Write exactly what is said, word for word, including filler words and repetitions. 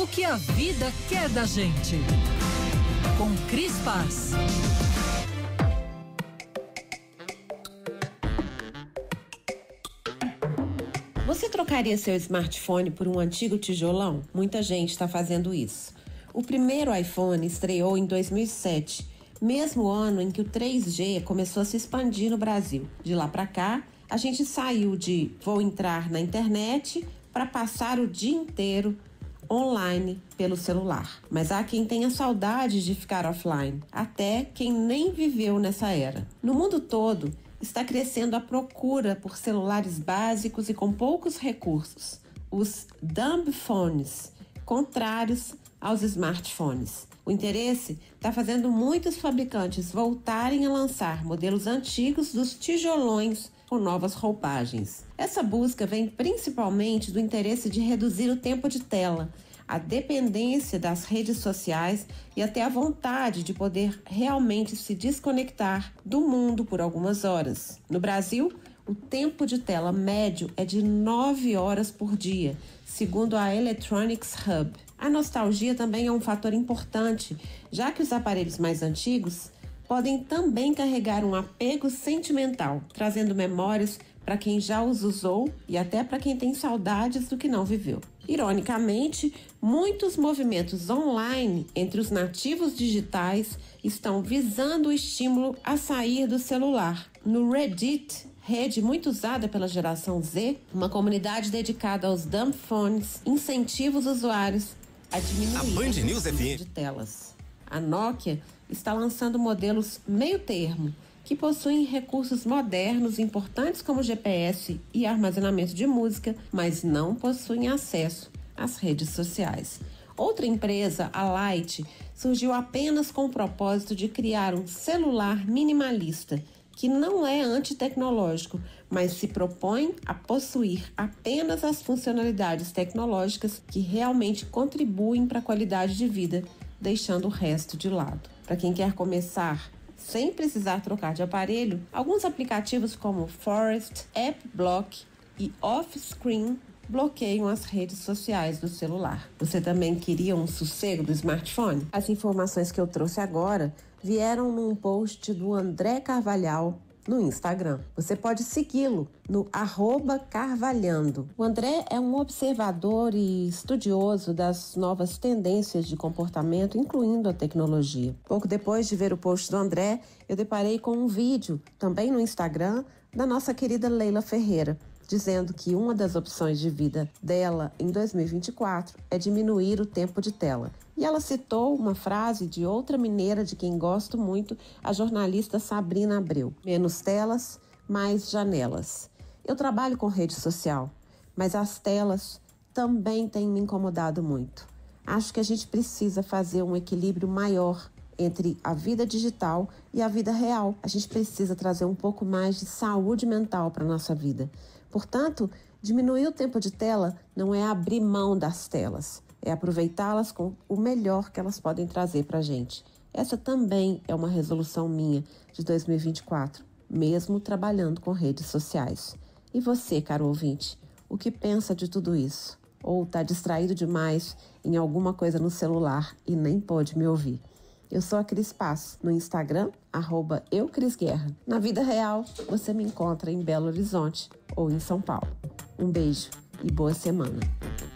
O que a vida quer da gente. Com Cris Paz. Você trocaria seu smartphone por um antigo tijolão? Muita gente está fazendo isso. O primeiro iPhone estreou em dois mil e sete, mesmo ano em que o três G começou a se expandir no Brasil. De lá para cá, a gente saiu de vou entrar na internet para passar o dia inteiro online pelo celular. Mas há quem tenha saudade de ficar offline, até quem nem viveu nessa era. No mundo todo, está crescendo a procura por celulares básicos e com poucos recursos, os dumb phones, contrários aos smartphones. O interesse está fazendo muitos fabricantes voltarem a lançar modelos antigos dos tijolões com novas roupagens. Essa busca vem principalmente do interesse de reduzir o tempo de tela, a dependência das redes sociais e até a vontade de poder realmente se desconectar do mundo por algumas horas. No Brasil, o tempo de tela médio é de nove horas por dia, segundo a Electronics Hub. A nostalgia também é um fator importante, já que os aparelhos mais antigos podem também carregar um apego sentimental, trazendo memórias para quem já os usou e até para quem tem saudades do que não viveu. Ironicamente, muitos movimentos online entre os nativos digitais estão visando o estímulo a sair do celular. No Reddit, rede muito usada pela geração Z, uma comunidade dedicada aos dumb phones incentiva os usuários a diminuir a Band News o uso de telas. A Nokia está lançando modelos meio termo, que possuem recursos modernos importantes como G P S e armazenamento de música, mas não possuem acesso às redes sociais. Outra empresa, a Light, surgiu apenas com o propósito de criar um celular minimalista, que não é antitecnológico, mas se propõe a possuir apenas as funcionalidades tecnológicas que realmente contribuem para a qualidade de vida, deixando o resto de lado. Para quem quer começar sem precisar trocar de aparelho, alguns aplicativos como Forest, AppBlock e Offscreen bloqueiam as redes sociais do celular. Você também queria um sossego do smartphone? As informações que eu trouxe agora vieram num post do André Carvalhal no Instagram. Você pode segui-lo no arroba carvalhando. O André é um observador e estudioso das novas tendências de comportamento, incluindo a tecnologia. Pouco depois de ver o post do André, eu deparei com um vídeo, também no Instagram, da nossa querida Leila Ferreira, dizendo que uma das opções de vida dela em dois mil e vinte e quatro é diminuir o tempo de tela. E ela citou uma frase de outra mineira de quem gosto muito, a jornalista Sabrina Abreu. Menos telas, mais janelas. Eu trabalho com rede social, mas as telas também têm me incomodado muito. Acho que a gente precisa fazer um equilíbrio maior entre a vida digital e a vida real. A gente precisa trazer um pouco mais de saúde mental para a nossa vida. Portanto, diminuir o tempo de tela não é abrir mão das telas, é aproveitá-las com o melhor que elas podem trazer para a gente. Essa também é uma resolução minha de dois mil e vinte e quatro, mesmo trabalhando com redes sociais. E você, caro ouvinte, o que pensa de tudo isso? Ou está distraído demais em alguma coisa no celular e nem pode me ouvir? Eu sou a Cris Paz, no Instagram, arroba eucrisguerra. Na vida real, você me encontra em Belo Horizonte ou em São Paulo. Um beijo e boa semana.